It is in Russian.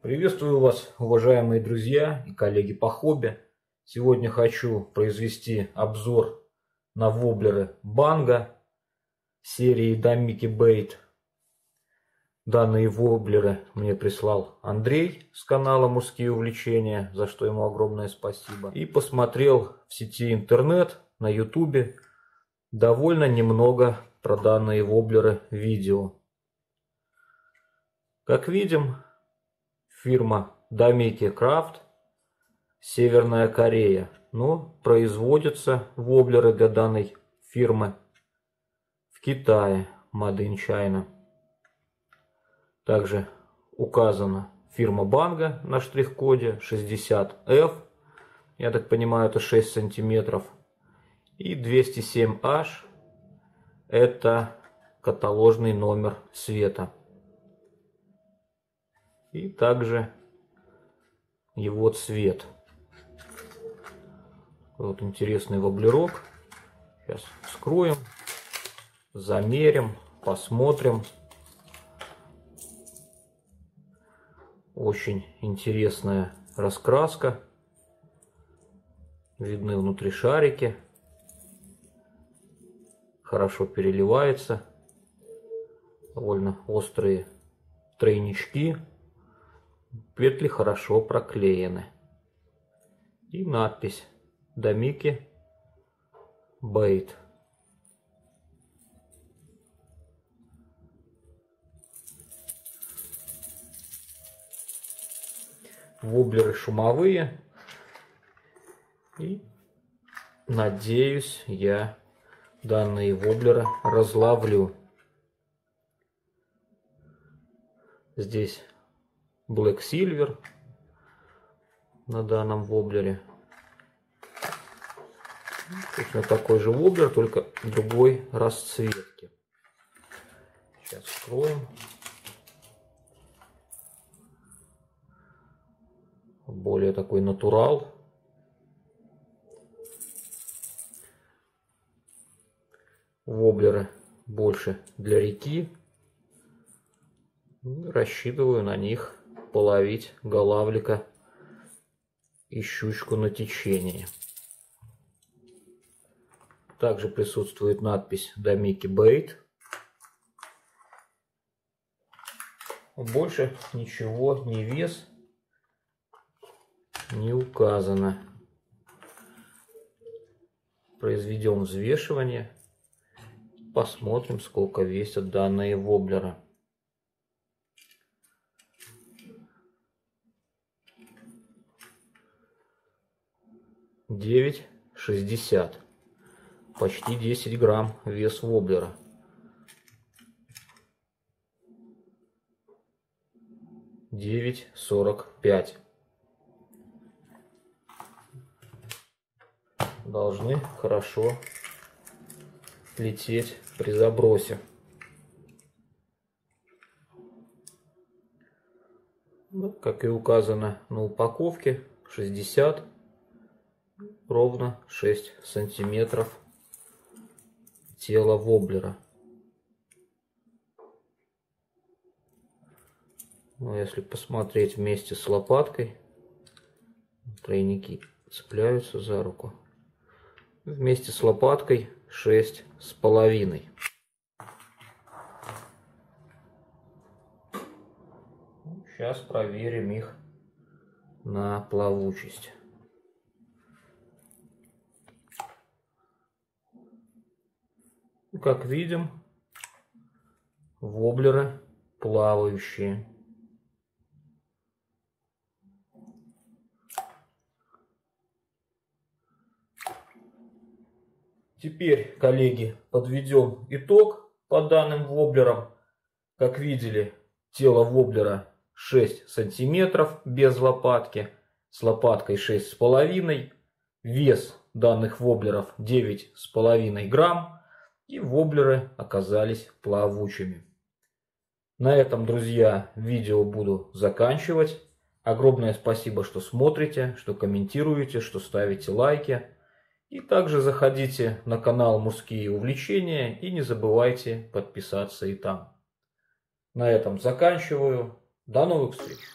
Приветствую вас, уважаемые друзья и коллеги по хобби. Сегодня хочу произвести обзор на воблеры Банга серии Дамики Бейт. Данные воблеры мне прислал Андрей с канала «Мужские увлечения», за что ему огромное спасибо. И посмотрел в сети интернет, на ютубе, довольно немного про данные воблеры видео. Как видим, фирма Дамики Крафт, Северная Корея. Но производятся воблеры для данной фирмы в Китае, Made in China. Также указана фирма Банга на штрих-коде 60F. Я так понимаю, это 6 сантиметров. И 207H. Это каталожный номер света. И также его цвет. Вот интересный воблерок. Сейчас вскроем, замерим, посмотрим. Очень интересная раскраска. Видны внутри шарики. Хорошо переливается. Довольно острые тройнички. Петли хорошо проклеены. И надпись Дамики Бейт. Воблеры шумовые. И надеюсь, я данные воблеры разловлю. Здесь Black Silver на данном воблере. Точно такой же воблер, только другой расцветки. Сейчас вскроем. Более такой натурал. Воблеры больше для реки. Рассчитываю на них половить голавлика и щучку на течении. Также присутствует надпись Дамики Бейт. Больше ничего, ни вес не указано. Произведем взвешивание. Посмотрим, сколько весят данные воблеры. Девять 60. Почти 10 грамм вес воблера. Девять 45. Должны хорошо лететь при забросе. Как и указано на упаковке, 60, ровно 6 сантиметров тела воблера. Но если посмотреть вместе с лопаткой, тройники цепляются за руку. Вместе с лопаткой 6,5. Сейчас проверим их на плавучесть. Как видим, воблеры плавающие. Теперь, коллеги, подведем итог по данным воблерам. Как видели, тело воблера 6 сантиметров без лопатки, с лопаткой 6,5. Вес данных воблеров 9,5 грамм. И воблеры оказались плавучими. На этом, друзья, видео буду заканчивать. Огромное спасибо, что смотрите, что комментируете, что ставите лайки. И также заходите на канал «Мужские увлечения» и не забывайте подписаться и там. На этом заканчиваю. До новых встреч!